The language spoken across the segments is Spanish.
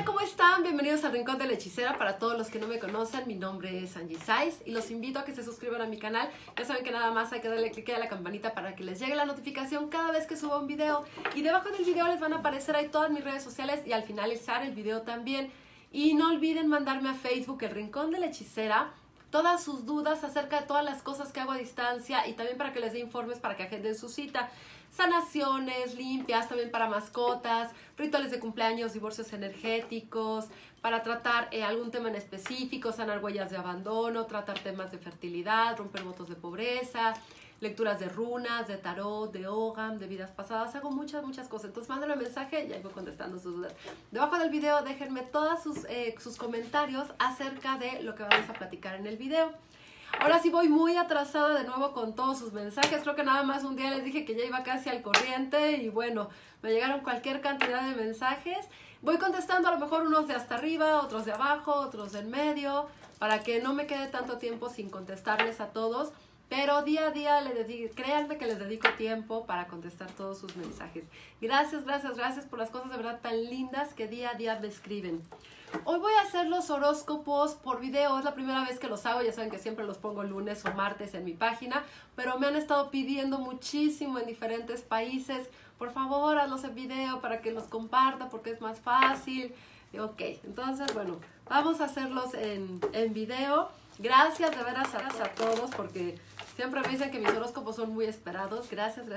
¿cómo están? Bienvenidos al Rincón de la Hechicera. Para todos los que no me conocen, mi nombre es Angie Saiz y los invito a que se suscriban a mi canal. Ya saben que nada más hay que darle clic a la campanita para que les llegue la notificación cada vez que suba un video. Y debajo del video les van a aparecer ahí todas mis redes sociales y al finalizar el video también. Y no olviden mandarme a Facebook El Rincón de la Hechicera todas sus dudas acerca de todas las cosas que hago a distancia y también para que les dé informes para que agenden su cita. Sanaciones, limpias, también para mascotas, rituales de cumpleaños, divorcios energéticos, para tratar algún tema en específico, sanar huellas de abandono, tratar temas de fertilidad, romper votos de pobreza, lecturas de runas, de tarot, de Ogam, de vidas pasadas. Hago muchas cosas. Entonces mándenme un mensaje y ahí voy contestando sus dudas. Debajo del video déjenme todos sus comentarios acerca de lo que vamos a platicar en el video. Ahora sí voy muy atrasada de nuevo con todos sus mensajes. Creo que nada más un día les dije que ya iba casi al corriente y bueno, me llegaron cualquier cantidad de mensajes. Voy contestando a lo mejor unos de hasta arriba, otros de abajo, otros del medio, para que no me quede tanto tiempo sin contestarles a todos. Pero día a día créanme que les dedico tiempo para contestar todos sus mensajes. Gracias por las cosas de verdad tan lindas que día a día me escriben. Hoy voy a hacer los horóscopos por video, es la primera vez que los hago, ya saben que siempre los pongo lunes o martes en mi página, pero me han estado pidiendo muchísimo en diferentes países, por favor hazlos en video para que los comparta porque es más fácil. Ok, entonces bueno, vamos a hacerlos en video. Gracias de veras a todos porque siempre me dicen que mis horóscopos son muy esperados. Gracias.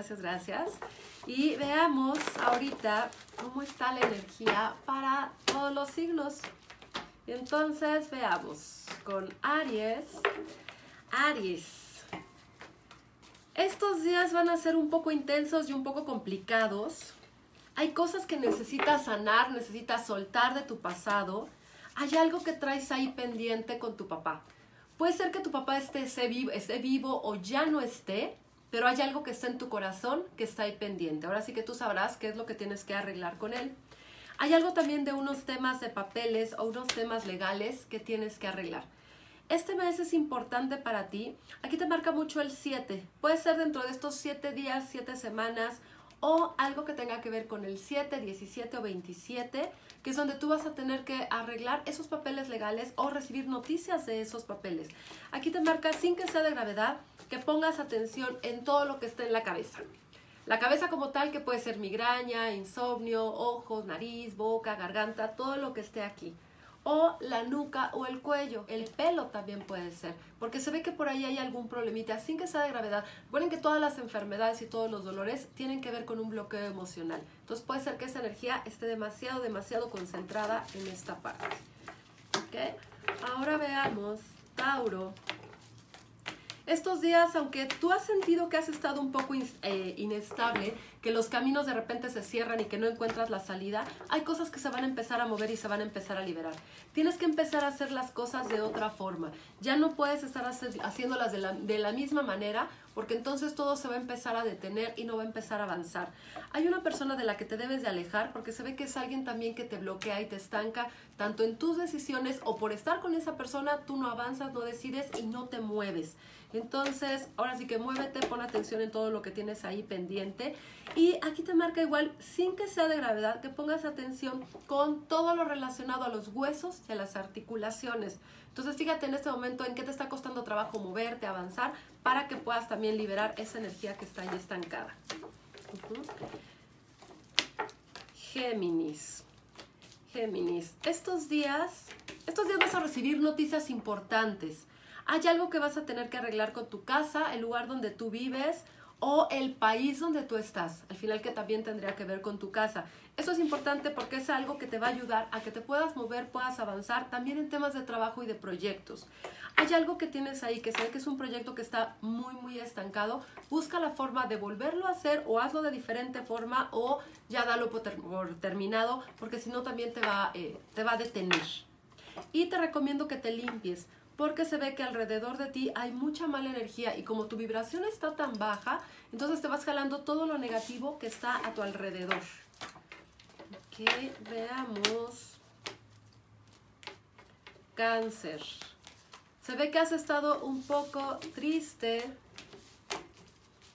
Y veamos ahorita cómo está la energía para todos los signos. Entonces veamos con Aries. Aries. Estos días van a ser un poco intensos y un poco complicados. Hay cosas que necesitas sanar, necesitas soltar de tu pasado. Hay algo que traes ahí pendiente con tu papá. Puede ser que tu papá esté vivo o ya no esté, pero hay algo que está en tu corazón que está ahí pendiente. Ahora sí que tú sabrás qué es lo que tienes que arreglar con él. Hay algo también de unos temas de papeles o unos temas legales que tienes que arreglar. Este mes es importante para ti. Aquí te marca mucho el 7. Puede ser dentro de estos 7 días, 7 semanas o algo que tenga que ver con el 7, 17 o 27, que es donde tú vas a tener que arreglar esos papeles legales o recibir noticias de esos papeles. Aquí te marca, sin que sea de gravedad, que pongas atención en todo lo que esté en la cabeza. La cabeza como tal, que puede ser migraña, insomnio, ojos, nariz, boca, garganta, todo lo que esté aquí. O la nuca o el cuello, el pelo también puede ser, porque se ve que por ahí hay algún problemita, sin que sea de gravedad. Recuerden que todas las enfermedades y todos los dolores tienen que ver con un bloqueo emocional. Entonces puede ser que esa energía esté demasiado concentrada en esta parte. ¿Ok? Ahora veamos, Tauro. Estos días, aunque tú has sentido que has estado un poco inestable, que los caminos de repente se cierran y que no encuentras la salida, hay cosas que se van a empezar a mover y se van a empezar a liberar. Tienes que empezar a hacer las cosas de otra forma. Ya no puedes estar haciéndolas de la misma manera, porque entonces todo se va a empezar a detener y no va a empezar a avanzar. Hay una persona de la que te debes de alejar porque se ve que es alguien también que te bloquea y te estanca, tanto en tus decisiones o por estar con esa persona, tú no avanzas, no decides y no te mueves. Entonces, ahora sí que muévete, pon atención en todo lo que tienes ahí pendiente. Y aquí te marca igual, sin que sea de gravedad, que pongas atención con todo lo relacionado a los huesos y a las articulaciones. Entonces, fíjate en este momento en qué te está costando trabajo moverte, avanzar, para que puedas también liberar esa energía que está ahí estancada. Géminis. Estos días vas a recibir noticias importantes. Hay algo que vas a tener que arreglar con tu casa, el lugar donde tú vives o el país donde tú estás. Al final que también tendría que ver con tu casa. Eso es importante porque es algo que te va a ayudar a que te puedas mover, puedas avanzar también en temas de trabajo y de proyectos. Hay algo que tienes ahí que se ve que es un proyecto que está muy estancado. Busca la forma de volverlo a hacer o hazlo de diferente forma o ya dalo por terminado porque si no también te va a detener. Y te recomiendo que te limpies, porque se ve que alrededor de ti hay mucha mala energía y como tu vibración está tan baja, entonces te vas jalando todo lo negativo que está a tu alrededor. Ok, veamos. Cáncer. Se ve que has estado un poco triste,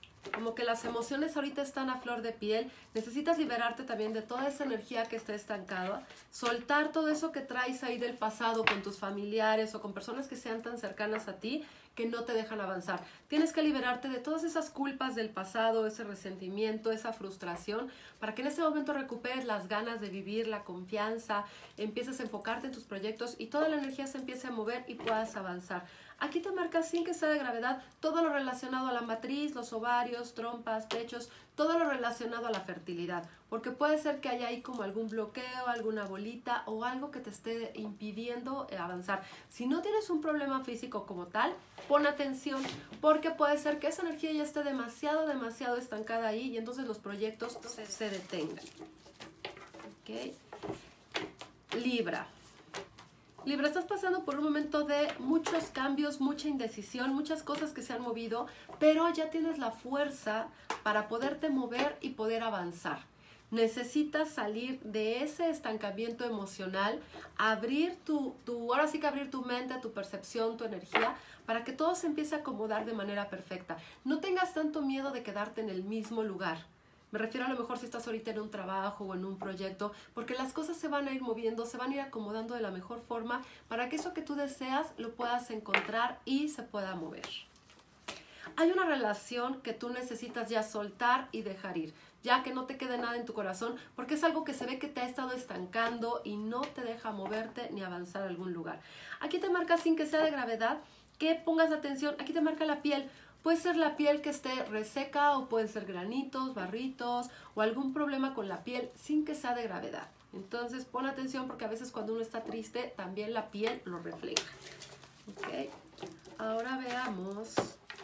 como que las emociones ahorita están a flor de piel, necesitas liberarte también de toda esa energía que está estancada, soltar todo eso que traes ahí del pasado con tus familiares o con personas que sean tan cercanas a ti que no te dejan avanzar. Tienes que liberarte de todas esas culpas del pasado, ese resentimiento, esa frustración, para que en ese momento recuperes las ganas de vivir, la confianza, empieces a enfocarte en tus proyectos y toda la energía se empiece a mover y puedas avanzar. Aquí te marca, sin que sea de gravedad, todo lo relacionado a la matriz, los ovarios, trompas, pechos, todo lo relacionado a la fertilidad, porque puede ser que haya ahí como algún bloqueo, alguna bolita o algo que te esté impidiendo avanzar. Si no tienes un problema físico como tal, pon atención, porque puede ser que esa energía ya esté demasiado estancada ahí y entonces los proyectos se detengan. ¿Okay? Libra. Libra, estás pasando por un momento de muchos cambios, mucha indecisión, muchas cosas que se han movido, pero ya tienes la fuerza para poderte mover y poder avanzar. Necesitas salir de ese estancamiento emocional, abrir ahora sí que abrir tu mente, tu percepción, tu energía, para que todo se empiece a acomodar de manera perfecta. No tengas tanto miedo de quedarte en el mismo lugar. Me refiero a lo mejor si estás ahorita en un trabajo o en un proyecto, porque las cosas se van a ir moviendo, se van a ir acomodando de la mejor forma para que eso que tú deseas lo puedas encontrar y se pueda mover. Hay una relación que tú necesitas ya soltar y dejar ir, ya que no te quede nada en tu corazón, porque es algo que se ve que te ha estado estancando y no te deja moverte ni avanzar a algún lugar. Aquí te marca, sin que sea de gravedad, que pongas atención. Aquí te marca la piel. Puede ser la piel que esté reseca o pueden ser granitos, barritos o algún problema con la piel sin que sea de gravedad. Entonces pon atención porque a veces cuando uno está triste también la piel lo refleja. ¿Okay? Ahora veamos.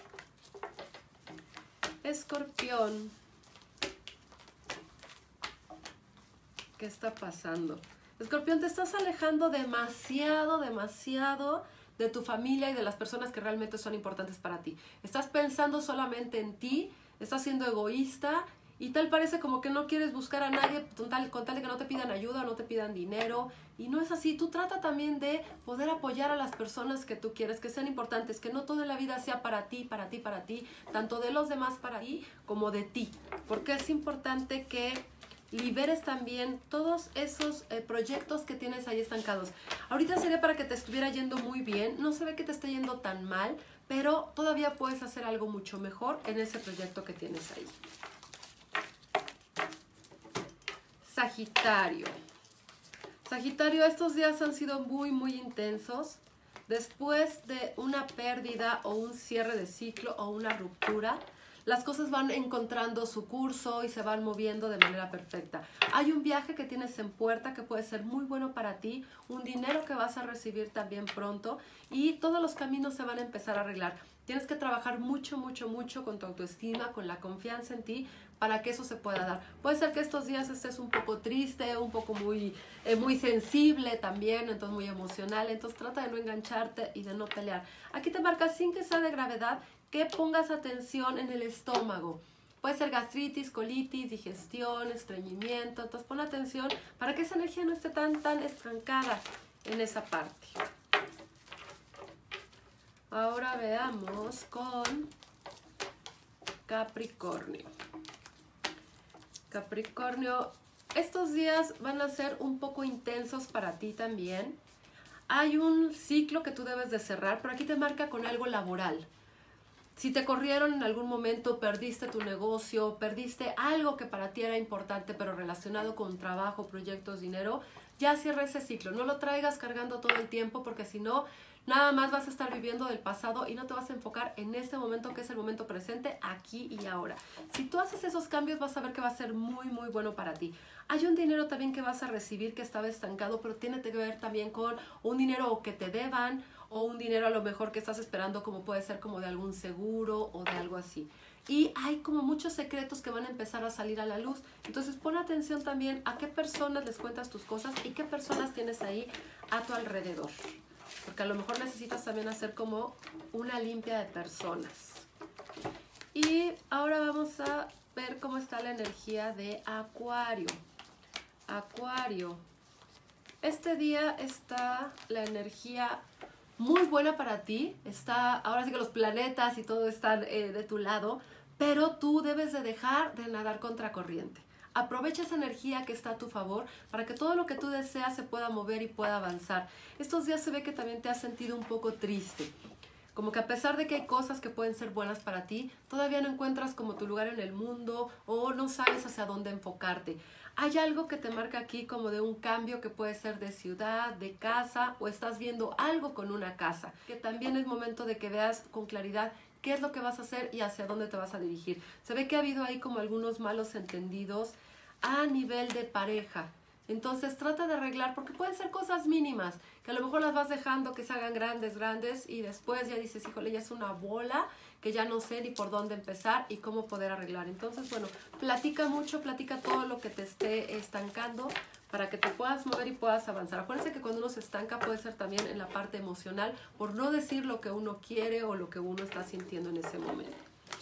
Escorpión. ¿Qué está pasando? Escorpión, te estás alejando demasiado de tu familia y de las personas que realmente son importantes para ti. Estás pensando solamente en ti, estás siendo egoísta y tal parece como que no quieres buscar a nadie con tal de que no te pidan ayuda, no te pidan dinero. Y no es así. Tú trata también de poder apoyar a las personas que tú quieres, que sean importantes, que no toda la vida sea para ti, tanto de los demás para ti como de ti. Porque es importante que liberes también todos esos proyectos que tienes ahí estancados. Ahorita sería para que te estuviera yendo muy bien, no se ve que te esté yendo tan mal, pero todavía puedes hacer algo mucho mejor en ese proyecto que tienes ahí. Sagitario. Sagitario, estos días han sido muy intensos. Después de una pérdida o un cierre de ciclo o una ruptura, las cosas van encontrando su curso y se van moviendo de manera perfecta. Hay un viaje que tienes en puerta que puede ser muy bueno para ti, un dinero que vas a recibir también pronto y todos los caminos se van a empezar a arreglar. Tienes que trabajar mucho con tu autoestima, con la confianza en ti para que eso se pueda dar. Puede ser que estos días estés un poco triste, un poco muy sensible también, entonces muy emocional. Entonces trata de no engancharte y de no pelear. Aquí te marca, sin que sea de gravedad, que pongas atención en el estómago. Puede ser gastritis, colitis, digestión, estreñimiento. Entonces pon atención para que esa energía no esté tan estancada en esa parte. Ahora veamos con Capricornio. Capricornio, estos días van a ser un poco intensos para ti también. Hay un ciclo que tú debes de cerrar, pero aquí te marca con algo laboral. Si te corrieron en algún momento, perdiste tu negocio, perdiste algo que para ti era importante, pero relacionado con trabajo, proyectos, dinero, ya cierra ese ciclo. No lo traigas cargando todo el tiempo porque si no, nada más vas a estar viviendo del pasado y no te vas a enfocar en este momento que es el momento presente, aquí y ahora. Si tú haces esos cambios vas a ver que va a ser muy bueno para ti. Hay un dinero también que vas a recibir que estaba estancado, pero tiene que ver también con un dinero que te deban o un dinero a lo mejor que estás esperando, como puede ser como de algún seguro o de algo así. Y hay como muchos secretos que van a empezar a salir a la luz. Entonces pon atención también a qué personas les cuentas tus cosas y qué personas tienes ahí a tu alrededor. Porque a lo mejor necesitas también hacer como una limpia de personas. Y ahora vamos a ver cómo está la energía de Acuario. Acuario. Este día está la energía muy buena para ti. Ahora sí que los planetas y todo están de tu lado. pero tú debes de dejar de nadar contracorriente. Aprovecha esa energía que está a tu favor para que todo lo que tú deseas se pueda mover y pueda avanzar. Estos días se ve que también te has sentido un poco triste. Como que a pesar de que hay cosas que pueden ser buenas para ti, todavía no encuentras como tu lugar en el mundo o no sabes hacia dónde enfocarte. Hay algo que te marca aquí como de un cambio que puede ser de ciudad, de casa, o estás viendo algo con una casa, que también es momento de que veas con claridad qué es lo que vas a hacer y hacia dónde te vas a dirigir. Se ve que ha habido ahí como algunos malos entendidos a nivel de pareja. Entonces trata de arreglar, porque pueden ser cosas mínimas, que a lo mejor las vas dejando que se hagan grandes y después ya dices, híjole, ya es una bola que ya no sé ni por dónde empezar y cómo poder arreglar. Entonces, bueno, platica mucho, platica todo lo que te esté estancando para que te puedas mover y puedas avanzar. Acuérdense que cuando uno se estanca puede ser también en la parte emocional, por no decir lo que uno quiere o lo que uno está sintiendo en ese momento.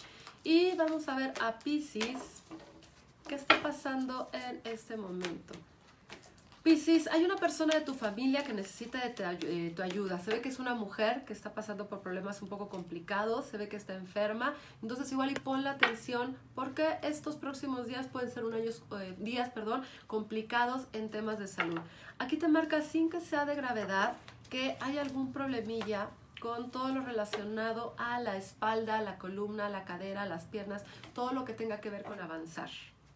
Y vamos a ver a Piscis, ¿qué está pasando en este momento? Piscis, hay una persona de tu familia que necesita de tu ayuda. Se ve que es una mujer que está pasando por problemas un poco complicados, se ve que está enferma. Entonces igual y pon la atención porque estos próximos días pueden ser días complicados en temas de salud. Aquí te marca, sin que sea de gravedad, que hay algún problemilla con todo lo relacionado a la espalda, la columna, la cadera, las piernas, todo lo que tenga que ver con avanzar.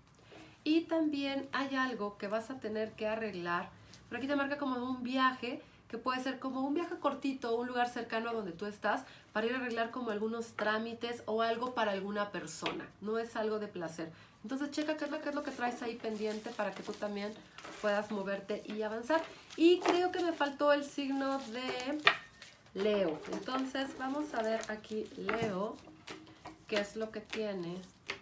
Y también hay algo que vas a tener que arreglar. Por aquí te marca como un viaje, que puede ser como un viaje cortito, un lugar cercano a donde tú estás, para ir a arreglar como algunos trámites o algo para alguna persona. No es algo de placer. Entonces checa qué es lo que traes ahí pendiente para que tú también puedas moverte y avanzar. Y creo que me faltó el signo de Leo. Entonces vamos a ver aquí Leo, qué es lo que tiene.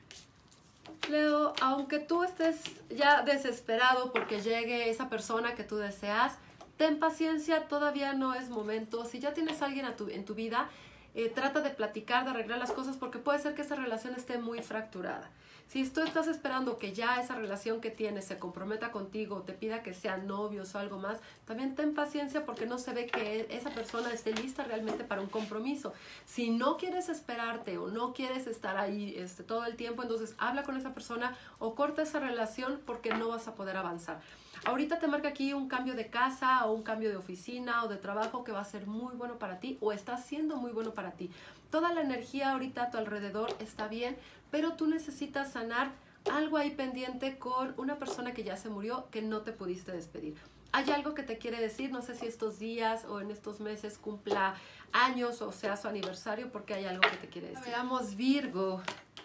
Leo, aunque tú estés ya desesperado porque llegue esa persona que tú deseas, ten paciencia, todavía no es momento. Si ya tienes a alguien en tu vida, trata de platicar, de arreglar las cosas, porque puede ser que esa relación esté muy fracturada. Si tú estás esperando que ya esa relación que tienes se comprometa contigo, te pida que sean novios o algo más, también ten paciencia porque no se ve que esa persona esté lista realmente para un compromiso. Si no quieres esperarte o no quieres estar ahí todo el tiempo, entonces habla con esa persona o corta esa relación porque no vas a poder avanzar. Ahorita te marca aquí un cambio de casa o un cambio de oficina o de trabajo que va a ser muy bueno para ti o está siendo muy bueno para ti. Toda la energía ahorita a tu alrededor está bien, pero tú necesitas sanar algo ahí pendiente con una persona que ya se murió, que no te pudiste despedir. Hay algo que te quiere decir, no sé si estos días o en estos meses cumpla años o sea su aniversario, porque hay algo que te quiere decir. Veamos Virgo.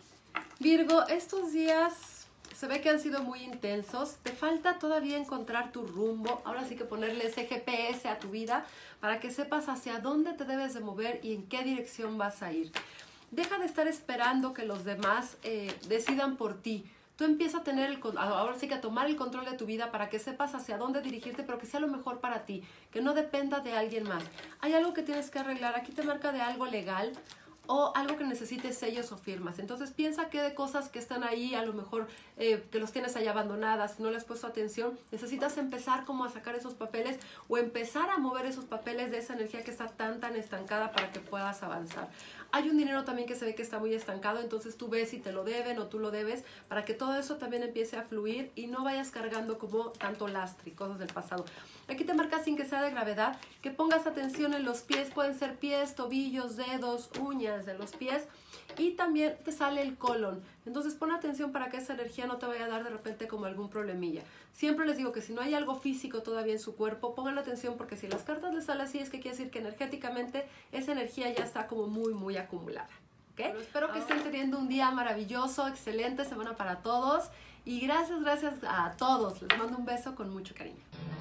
Virgo, estos días se ve que han sido muy intensos, te falta todavía encontrar tu rumbo, ahora sí que ponerle ese GPS a tu vida para que sepas hacia dónde te debes de mover y en qué dirección vas a ir. Deja de estar esperando que los demás decidan por ti. Tú empieza a tener ahora sí que a tomar el control de tu vida para que sepas hacia dónde dirigirte, pero que sea lo mejor para ti, que no dependa de alguien más. Hay algo que tienes que arreglar, aquí te marca de algo legal, o algo que necesites sellos o firmas. Entonces piensa que de cosas que están ahí, a lo mejor que los tienes ahí abandonadas, no les has puesto atención, necesitas empezar como a sacar esos papeles o empezar a mover esos papeles de esa energía que está tan estancada para que puedas avanzar. Hay un dinero también que se ve que está muy estancado, entonces tú ves si te lo deben o tú lo debes, para que todo eso también empiece a fluir y no vayas cargando como tanto lastre y cosas del pasado. Aquí te marca, sin que sea de gravedad, que pongas atención en los pies, pueden ser pies, tobillos, dedos, uñas de los pies, y también te sale el colon. Entonces pon atención para que esa energía no te vaya a dar de repente como algún problemilla. Siempre les digo que si no hay algo físico todavía en su cuerpo, pongan atención, porque si las cartas les salen así es que quiere decir que energéticamente esa energía ya está como muy acumulada. ¿Okay? Bueno, espero que estén teniendo un día maravilloso, excelente semana para todos, y gracias a todos. Les mando un beso con mucho cariño.